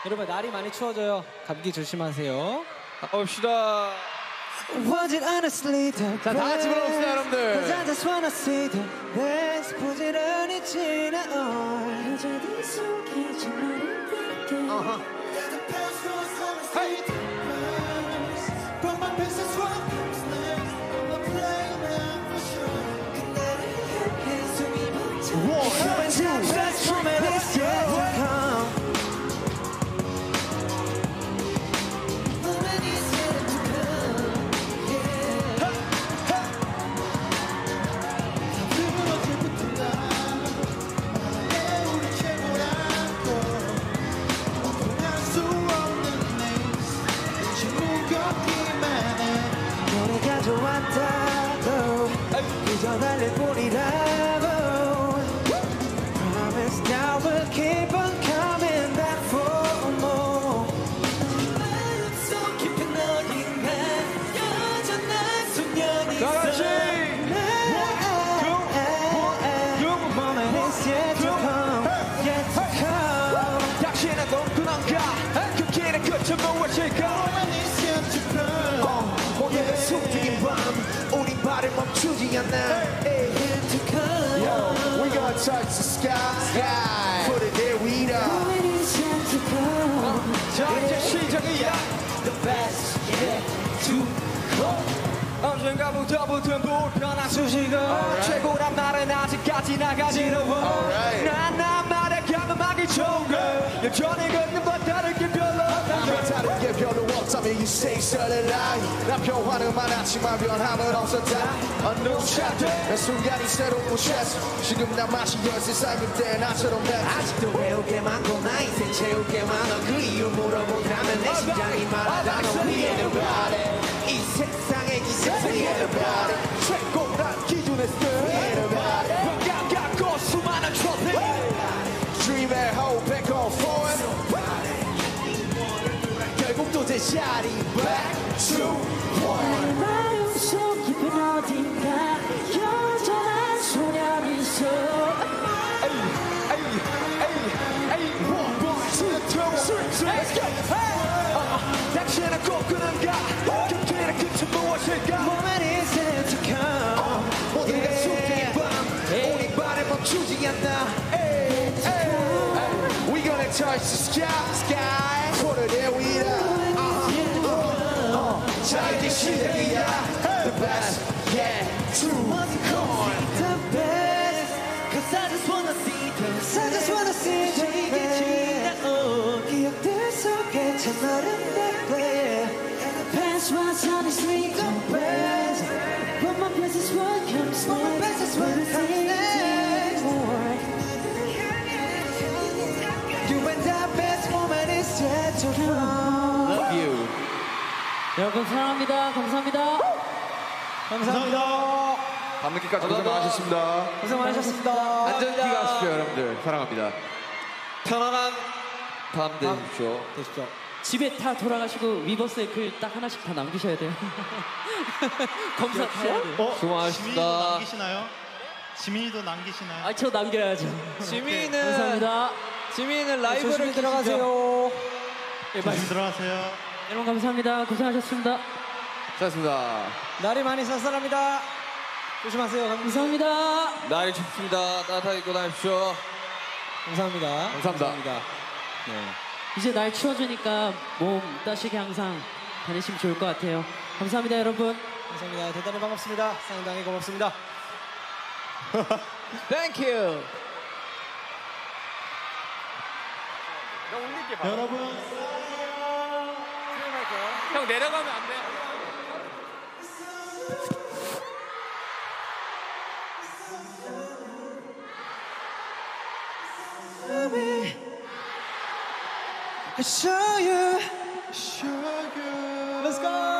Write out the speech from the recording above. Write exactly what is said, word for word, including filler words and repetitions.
여러분 날이 많이 추워져요. 감기 조심하세요. 가봅시다. Was it honestly the 자, 다 같이 불러봅시다, 여러분들. Cause I just wanna see the best 부지런히 지나온 여자들 속에 정말을 낼게 어허. 헤이. But my best is what comes next I'm playing now for sure 그날을 향해 숨이 벅차 One, two, best moment is yet to come 좋았다고 그저 달릴 뿐이라고 Promise now we'll keep on coming back for more 마음속 깊은 어딘가 여전한 소년이 있어 다같이 Good moment is yet to come Yet to come 당신은 꿈꾸는가 그 길의 끝은 무엇일까 Moment is yet to come 오늘의 숨죽인 밤 우린 발을 멈추지 않아 Yet to come Yo, we gonna touch the sky, sky. Put it there, we are. Moment is yet to come 자, 이제 시작이야. The best yet to come 언젠가부터 붙은 불편한 수식어 Alright. 최고란 말은 아직까지 나가지는 Alright. 난 나만의 경험하기 좋은 걸 여전히 걷는 것 다를 게 별로 없다면 다른 게 별로 없다면 you say certain lie 난 변화는 많았지만 변함은 없었다 A new chapter 매 순간이 새로운 셰스 지금 난 마치 열세 살 그때 나처럼 돼 아직도 외울 게 많고 나 인생 채울 게 많아 그 이유 물어본다면 내 심장이 말하다 너 위에는 바래 이 세상에 이 세상에 about it 최고란 기준의 스타일 about it 벽감 갖고 수많은 트로피 Dream and hope back on forward 결국 또 제자리 back to one 마음속 깊은 어딘가 여전한 소년이 있어 에이 에이 에이 에이 one one two three three let's go hey 당신은 꿈꾸는가 그 길의 끝은 무엇일까 Moment is yet to come 모두가 숨긴 밤 우리 발을 멈추지 않나 We gonna touch the sky, sky. Put it there, we are. 자 이제 시작이야. The best yet to come. The best Cause I just wanna see the best I just wanna see the best 기억들 속에 참 아름답게 And the past was honestly the best But my best is what comes next My best is what comes next You and the best moment is yet to come Love you. 여러분 사랑합니다. 감사합니다. 감사합니다. 밤늦게까지 고생 많으셨습니다. 고생 많으셨습니다. 안전히 가십시오, 여러분들. 사랑합니다. 편안한 밤 되십시오. 되십시오. 집에 다 돌아가시고 위버스에 글 딱 하나씩 다 남기셔야 돼요. 검사 다 해야 돼요. 어? 수고하셨습니다. 지민이도 남기시나요? 지민이도 남기시나요? 아, 저 남겨야죠. 지민은 감사합니다. 지민은 라이브를 조심히 들어가세요. 조심 들어가세요. 여러분 감사합니다. 고생하셨습니다. 수고하셨습니다. 날이 많이 쌀쌀합니다. 조심하세요. 감사합니다. 감사합니다. 날이 춥습니다. 따뜻하게 입고 다니십시오. 감사합니다. 감사합니다. 네. 이제 날 추워지니까 몸 따시게 항상 다니시면 좋을 것 같아요. 감사합니다, 여러분. 감사합니다. 대단히 반갑습니다. 상당히 고맙습니다. Thank you. 여러분 형 내려가면 안 돼. I show you show you Let's go.